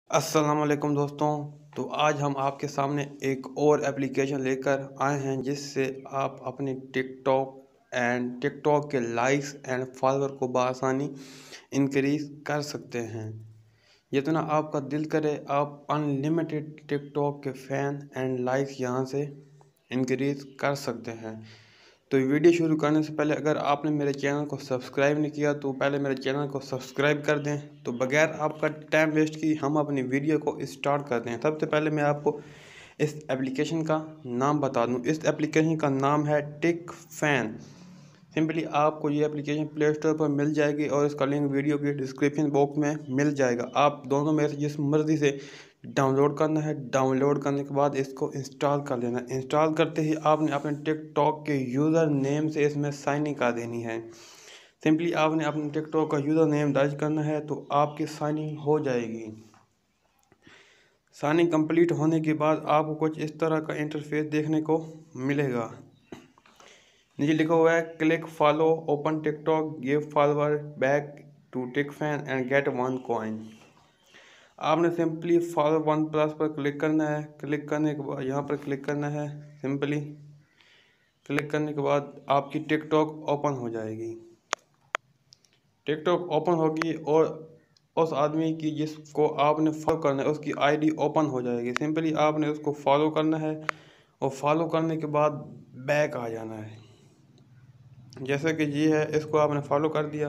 अस्सलाम वालेकुम दोस्तों। तो आज हम आपके सामने एक और एप्लीकेशन लेकर आए हैं जिससे आप अपनी टिकटॉक के लाइक्स एंड फॉलोअर को बआसानी इंक्रीज कर सकते हैं। जितना आपका दिल करे आप अनलिमिटेड टिकटॉक के फ़ैन एंड लाइक्स यहाँ से इंक्रीज कर सकते हैं। तो वीडियो शुरू करने से पहले अगर आपने मेरे चैनल को सब्सक्राइब नहीं किया तो पहले मेरे चैनल को सब्सक्राइब कर दें। तो बगैर आपका टाइम वेस्ट की हम अपनी वीडियो को स्टार्ट करते हैं। सबसे पहले मैं आपको इस एप्लीकेशन का नाम बता दूं। इस एप्लीकेशन का नाम है टिक फैन। सिंपली आपको ये एप्लीकेशन प्ले स्टोर पर मिल जाएगी और इसका लिंक वीडियो के डिस्क्रिप्शन बॉक्स में मिल जाएगा। आप दोनों में से जिस मर्ज़ी से डाउनलोड करना है, डाउनलोड करने के बाद इसको इंस्टॉल कर लेना। इंस्टॉल करते ही आपने अपने टिकटॉक के यूज़र नेम से इसमें साइन इन कर देनी है। सिंपली आपने अपने टिकटॉक का यूज़र नेम दर्ज करना है तो आपकी साइनिंग हो जाएगी। साइनिंग कंप्लीट होने के बाद आपको कुछ इस तरह का इंटरफेस देखने को मिलेगा। नीचे लिखा हुआ है click follow open TikTok give follower back to tik fan and get 1 coin. आपने सिंपली फॉलो 1+ पर क्लिक करना है। क्लिक करने के बाद यहाँ पर क्लिक करना है। सिंपली क्लिक करने के बाद आपकी टिकटॉक ओपन हो जाएगी। टिकटॉक ओपन होगी और उस आदमी की जिसको आपने फॉलो करना है उसकी आईडी ओपन हो जाएगी। सिंपली आपने उसको फॉलो करना है और फॉलो करने के बाद बैक आ जाना है। जैसे कि ये है, इसको आपने फॉलो कर दिया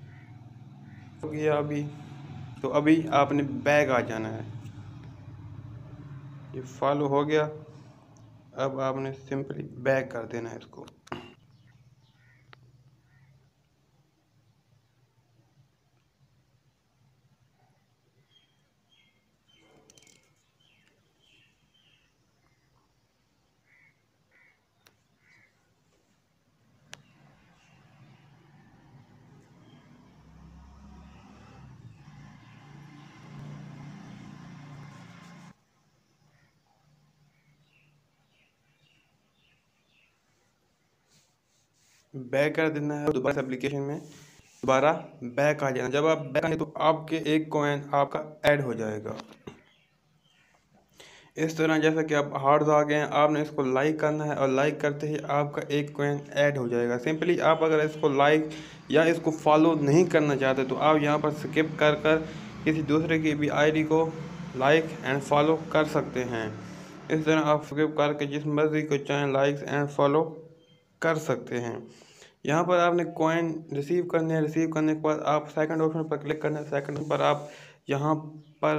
अभी, तो अभी आपने बैक आ जाना है। ये फॉलो हो गया, अब आपने सिंपली बैक कर देना है इसको। बैक कर देना है, दोबारा एप्लीकेशन में दोबारा बैक आ जाना। जब आप बैक आए तो आपके 1 कॉइन आपका ऐड हो जाएगा। इस तरह जैसा कि आप हार्ड्स आ गए हैं, आपने इसको लाइक करना है और लाइक करते ही आपका 1 कॉइन ऐड हो जाएगा। सिंपली आप अगर इसको लाइक या इसको फॉलो नहीं करना चाहते तो आप यहाँ पर स्किप कर किसी दूसरे की भी आईडी को लाइक एंड फॉलो कर सकते हैं। इस तरह आप स्किप करके जिस मर्जी को चाहें लाइक्स एंड फॉलो कर सकते हैं। यहाँ पर आपने कॉइन रिसीव करने हैं। रिसीव करने के बाद आप सेकंड ऑप्शन पर क्लिक करना है। सेकंड पर आप यहाँ पर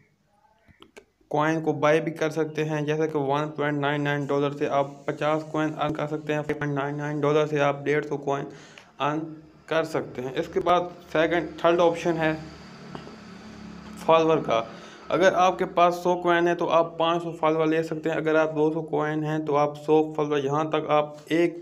कॉइन को बाय भी कर सकते हैं। जैसे कि $1.99 से आप 50 कॉइन अर्न कर सकते हैं। $5.99 से आप 150 कॉइन अर्न कर सकते हैं। इसके बाद थर्ड ऑप्शन है फॉलोअर का। अगर आपके पास 100 कॉइन है तो आप 500 फॉलोअर ले सकते हैं। अगर आप 200 कॉइन हैं तो आप 100 फॉलोअर, यहाँ तक आप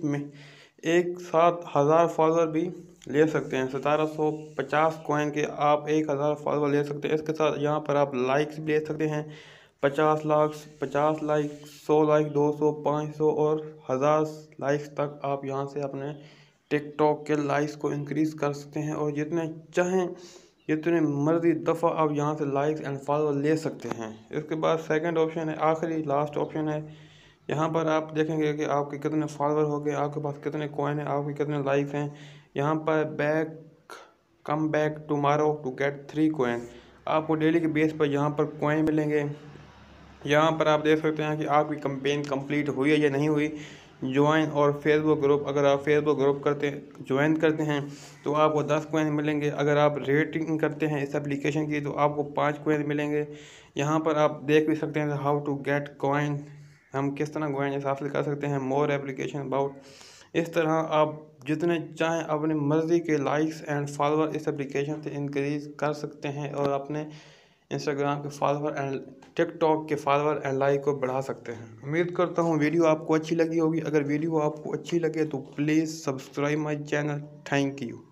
एक साथ 1000 फॉलोअर भी ले सकते हैं। 1750 कॉइन के आप 1000 फॉलोअर ले सकते हैं। इसके साथ यहाँ पर आप लाइक्स भी ले सकते हैं। 50 लाख, 50 लाइक, 100 लाइक, 200, 500 और 1000 लाइक्स तक आप यहाँ से अपने टिकटॉक के लाइक्स को इंक्रीज़ कर सकते हैं और जितने चाहें जितने मर्जी दफ़ा आप यहाँ से लाइक्स एंड फॉलो ले सकते हैं। इसके बाद सेकंड ऑप्शन है, आखिरी लास्ट ऑप्शन है। यहाँ पर आप देखेंगे कि आपके कितने फॉलोअर हो गए, आपके पास कितने कॉइन हैं, आपके कितने लाइक्स हैं। यहाँ पर come back tomorrow to get 3 coin. आपको डेली के बेस पर यहाँ पर कॉइन मिलेंगे। यहाँ पर आप देख सकते हैं कि आपकी कैंपेन कंप्लीट हुई है या नहीं हुई। ज्वाइन और फेसबुक ग्रुप, अगर आप फेसबुक ग्रुप ज्वाइन करते हैं तो आपको 10 कॉइन मिलेंगे। अगर आप रेटिंग करते हैं इस एप्लीकेशन की तो आपको 5 कॉइन मिलेंगे। यहाँ पर आप देख भी सकते हैं हाउ टू गेट कॉइन, हम किस तरह कॉइन हासिल कर सकते हैं। मोर एप्लीकेशन अबाउट, इस तरह आप जितने चाहें अपनी मर्ज़ी के लाइक्स एंड फॉलोअर इस एप्लीकेशन से इंक्रीज़ कर सकते हैं और अपने इंस्टाग्राम के फॉलोअर एंड टिकटॉक के फॉलोअर एंड लाइक को बढ़ा सकते हैं। उम्मीद करता हूँ वीडियो आपको अच्छी लगी होगी। अगर वीडियो आपको अच्छी लगे तो please subscribe my channel. Thank you.